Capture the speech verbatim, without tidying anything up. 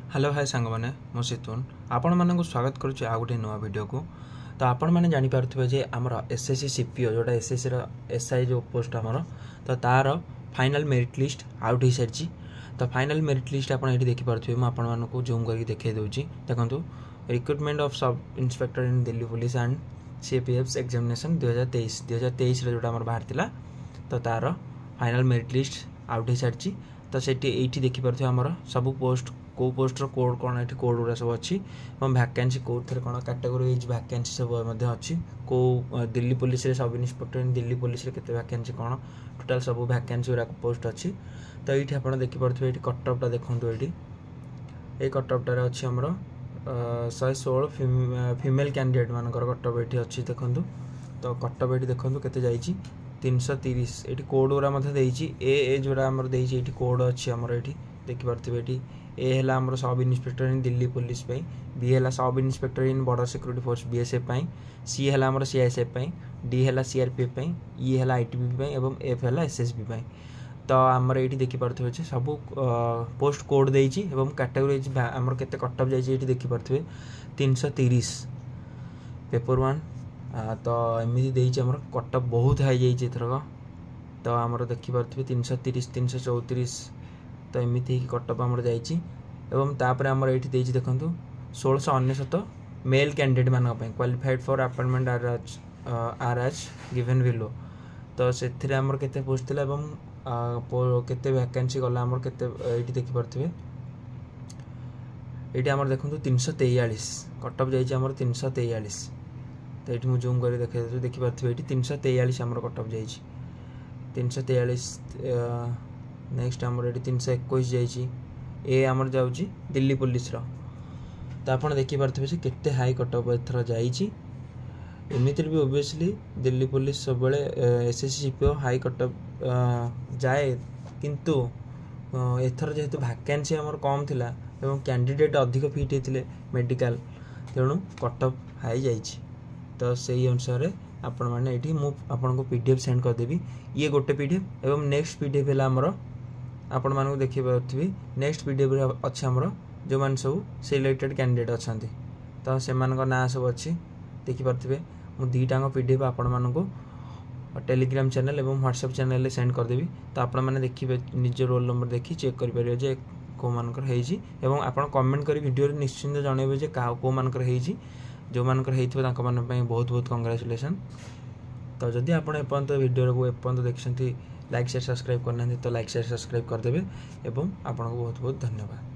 Hello hi सांग मैंने मो सितुन आपण मानक स्वागत करुच्चे आ गोटे नुआ वीडियो को। तो आपण मैंने जानीपारे जे आमर एसएससी सीपीओ जोटा एसएससी एसआई जो पोस्ट आमर तो तार फाइनल मेरिट लिस्ट आउट हो सारी। तो फाइनल मेरिट लिस्ट आप देखिपे मुझे जूम करके देखे दूसरी देखो recruitment of sub inspector in Delhi police and CPF examination दुई हजार तेईस दुई हजार तेईस जोटा बाहर तो तार फाइनल मेरिट लिस्ट आउट हो सारी। तो ये देखिपे आमर सब पोस्ट को पोस्टर कोड कौन ये कोड गुरा सब अच्छी और वैकेंसी कोड थे कौन कैटेगोरी वाइज वैकेंसी सब अच्छी को दिल्ली पुलिस रे सब इन्स्पेक्टर इन दिल्ली पुलिस रे केते वैकेंसी कौन टोटाल सब वैकेंसी गुरा पोस्ट अच्छी। तो ये आप देखिपे ये कटअपटा देखो ये ये कटअपटार अच्छी आमर शहे षोल फिमेल कैंडिडेट मान कटअप ये अच्छी देखो। तो कटअप ये देखो केते जाइए तीन सौ तीस ये कोड गुरा ए ए जोड़ा आमर ये कोड अच्छी आमर ये देखिपे ये ए है आमर sub inspector in Delhi police पे, बी है sub inspector in border security force BSF पाई, सी है आमर सीआईएसएफ पाई, डी है सीआरपीएफ पाई, ई है आईटीबीपी पाई एवं एफ है एसएसबी पाई। तो आमर ये देखिपे सब पोस्ट कोड देती एवं कैटेगोरी आमर केते कटअप जाइए देखिपे तीन सौ तीस पेपर वन। तो एमती देती आमर कटअप बहुत हाई जाइए एथरक। तो आमर देखिपे तीन सौ तीस तीन सौ चौतीस तो एमती कटअप आमर जापर आमर ये देखो षोलश अनेशत मेल कैंडिडेट मान qualified for appointment are as are as given below. तो से आमर केते पोस्ट थिला एवं केते वैकेंसी गला आमर केते ये देखिपे ये आमर देखो तीन सौ तेयालीस कटअप जाइए आमर तीन सौ तेयालीस। तो ये मुझे जूम कर देखे देखिपे ये तीन सौ तेयालीस आमर कटअप जाइए तीन सौ तेयालीस। नेक्स्ट आमर ये तीन सौ इक्कीस जाइए ए आमर जाऊँगी दिल्ली पुलिस रो। तो आप देखिपे से केते हाई कटअप एथर जाइए एमती भी ओबियसली दिल्ली पुलिस सब एसएससी सीपीओ हाई कटअप जाए किंतु एथर जेहेतु वैकेंसी आमर कम थिला एवं कैंडिडेट अधिक फिट होते मेडिकल तेणु कटअप हाई जाइए। तो से अनुसार आपण मैंने ये मुझे पीडीएफ सेंड करदेवी ये गोटे पीडीएफ एवं नेक्स्ट पीडीएफ है आमर आपण मानक देखिए नेक्स्ट पीडीएफ अच्छे आमर जो मैंने सब सिलेक्टेड कैंडिडेट अच्छा तो से ना सब अच्छी देखिपे मुझे दुईटा पीडीएफ आपण मानक टेलीग्राम चैनल और व्हाट्सएप चैनल सेंड करदेवी। तो आपण मैंने देखिए निज रोल नंबर देखी चेक करेंगे जे कौ मानकर एवं आप कमेंट कर वीडियो निश्चिंत जनइबे जे कौ मानकर जो मानकर बहुत बहुत कंग्रेचुलेसन। तो जदि आप एपर्यंत वीडियो को एपर्यंत देखते लाइक शेयर सब्सक्राइब करना तो लाइक शेयर सब्सक्राइब करदे एवं आपको बहुत बहुत धन्यवाद।